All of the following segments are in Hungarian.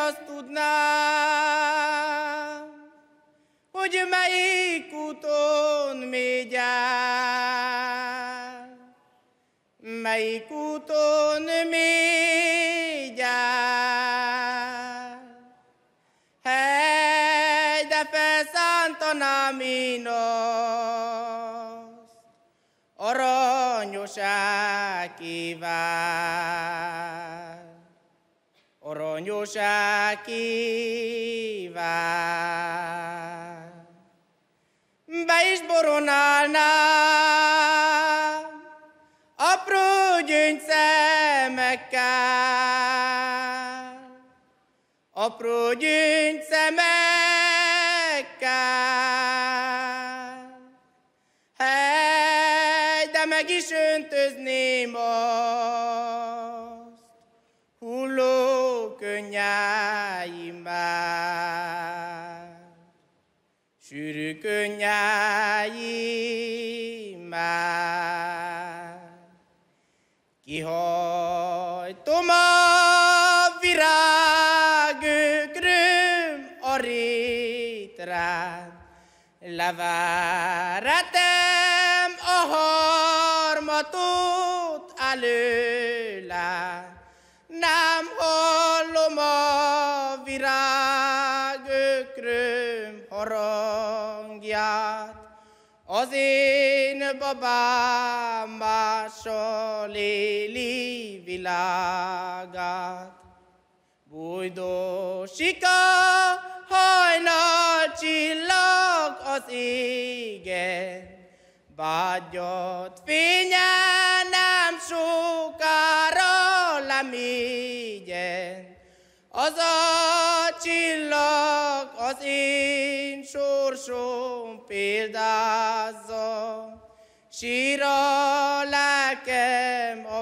azt tudnám, hogy melyik úton megy el, melyik úton megy el. Hely, de felszántanám én azt, aranyos ákívál, aranyos ákívál. Be is boronálnám apró gyöngyszemekkel, apró gyöngyszemekkel. Hely, de meg is öntözném azt hulló könnyáimmel, sűrű könnyáimmel. Kihajtom a virágökröm a rétrán, leveretem a harmatot előle, nem hallom a virágökröm harangját, az én babám mással éli világát. Bújdosik a hajnal csillag az égen, bágyat fénye nem sokára lemégyen. Az a csillag az én sorsom példázza, sír a lelkem a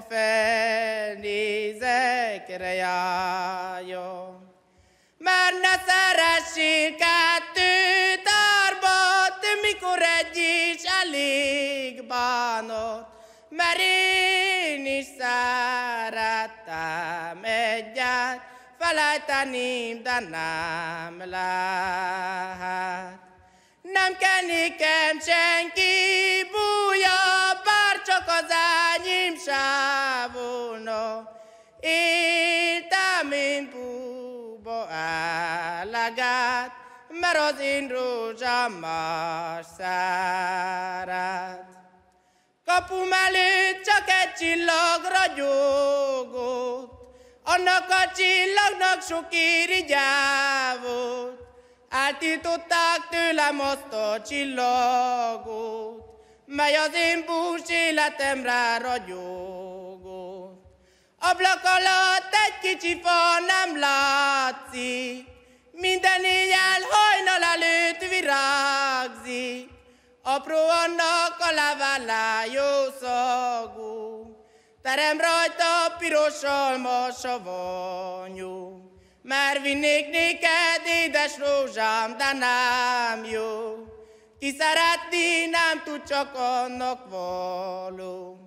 felnézekre járja. Mert ne szeressél kettőt árbat, mikor egy is elég bánat, mert én is szerettem egyet, felejteném, de nem lehet. Nem kell nékem senki búja, bár csak az enyém se volna. Éltem én búba eleget, mert az én rózsám más szeret. Kapum előtt csak egy csillag ragyogott, annak a csillagnak sok irigye volt. Eltiltották tőlem azt a csillagot, mely az én bús életemre ragyogott. Ablak alatt egy kicsi fa nem látszik, minden éjjel hajnal előtt virágzik. Apró annak a levele jó szagú, terem rajta piros alma savanyú. Mert vinnék néked, édes rózsám, de nem jó. Ki szeretni nem tud, csak annak való.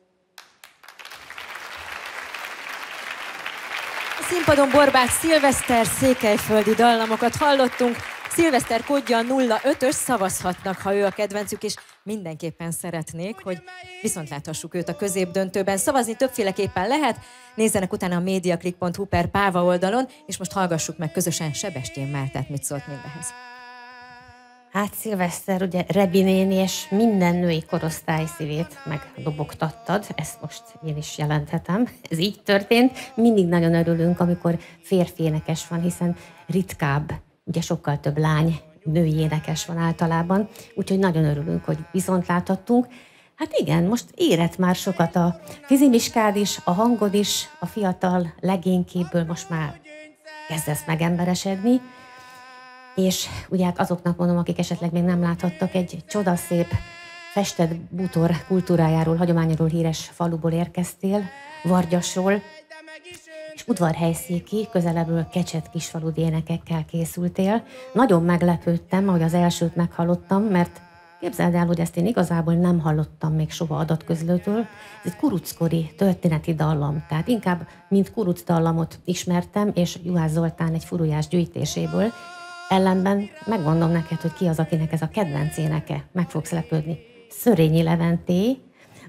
A színpadon Borbács Szilveszter székelyföldi dallamokat hallottunk. Szilveszter kódja 05-ös, szavazhatnak, ha ő a kedvencük, és mindenképpen szeretnék, hogy viszont láthassuk őt a középdöntőben. Szavazni többféleképpen lehet, nézzenek utána a mediaclick.hu/Páva oldalon, és most hallgassuk meg közösen Sebestyén Mártát, mit szólt mindehez. Hát Szilveszter, ugye Rebi néni és minden női korosztály szívét megdobogtattad, ezt most én is jelenthetem. Ez így történt. Mindig nagyon örülünk, amikor férfi énekes van, hiszen ritkább, ugye sokkal több lány, női énekes van általában, úgyhogy nagyon örülünk, hogy viszont láthattunk. Hát igen, most érett már sokat a fizimiskád is, a hangod is, a fiatal legénykéből most már kezdesz megemberesedni. És ugye hát azoknak mondom, akik esetleg még nem láthattak, egy csodaszép festett bútor kultúrájáról, hagyományáról híres faluból érkeztél, Vargyasról, és udvarhelyszéki, közelebbről Kecset kisfaludi énekekkel készültél. Nagyon meglepődtem, ahogy az elsőt meghallottam, mert Képzeld el, hogy ezt én igazából nem hallottam még soha adatközlőtől. Ez egy kuruckori történeti dallam, tehát inkább mint kuruc dallamot ismertem, és Juhász Zoltán egy furujás gyűjtéséből. Ellenben megmondom neked, hogy ki az, akinek ez a kedvenc éneke. Meg fogsz lepődni. Szörényi Leventé,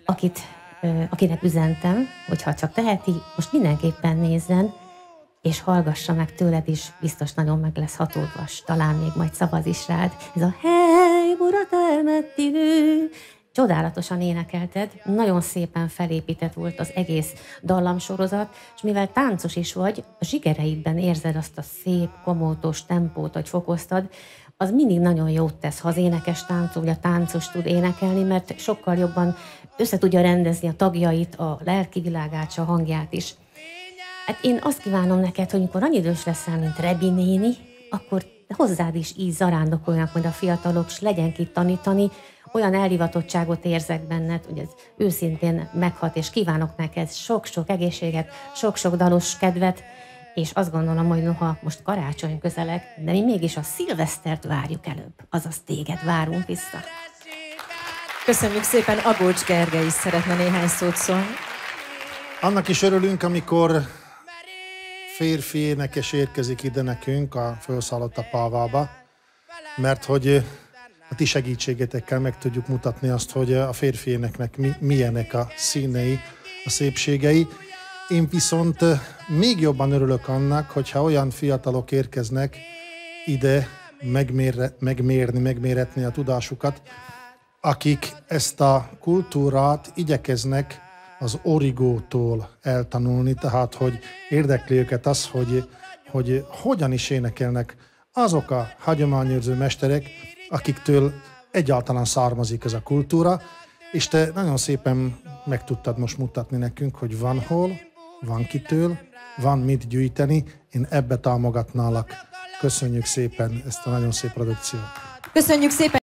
akinek üzentem, hogyha csak teheti, most mindenképpen nézzen, és hallgassa meg tőled is, biztos nagyon meg lesz hatódva, talán még majd szavaz is rád. Ez a hely, urat elmettigő. Csodálatosan énekelted, nagyon szépen felépített volt az egész dallamsorozat, és mivel táncos is vagy, a zsigereidben érzed azt a szép, komótos tempót, hogy fokoztad, az mindig nagyon jót tesz, ha az énekes táncol, vagy a táncos tud énekelni, mert sokkal jobban össze tudja rendezni a tagjait, a lelki világát, a hangját is. Hát én azt kívánom neked, hogy mikor annyi idős leszel, mint Rebi néni, akkor hozzád is így zarándokolnak majd a fiatalok, és legyen ki tanítani, olyan elhivatottságot érzek benned, hogy ez őszintén meghat, és kívánok neked sok-sok egészséget, sok-sok dalos kedvet, és azt gondolom, hogy noha most karácsony közeleg, de mi mégis a szilvesztert várjuk előbb, azaz téged várunk vissza. Köszönjük szépen, Agócs Gergely is szeretne néhány szót szólni. Annak is örülünk, amikor férfi énekes érkezik ide nekünk, felszállott a Pávába, mert hogy a ti segítségetekkel meg tudjuk mutatni azt, hogy a férfi éneknek milyenek a színei, a szépségei. Én viszont még jobban örülök annak, hogyha olyan fiatalok érkeznek ide megméretni a tudásukat, akik ezt a kultúrát igyekeznek az origótól eltanulni, tehát hogy érdekli őket az, hogy hogyan is énekelnek azok a hagyományőrző mesterek, akiktől egyáltalán származik ez a kultúra, és te nagyon szépen meg tudtad most mutatni nekünk, hogy van hol, van kitől, van mit gyűjteni, én ebbe támogatnálak. Köszönjük szépen ezt a nagyon szép produkciót. Köszönjük szépen!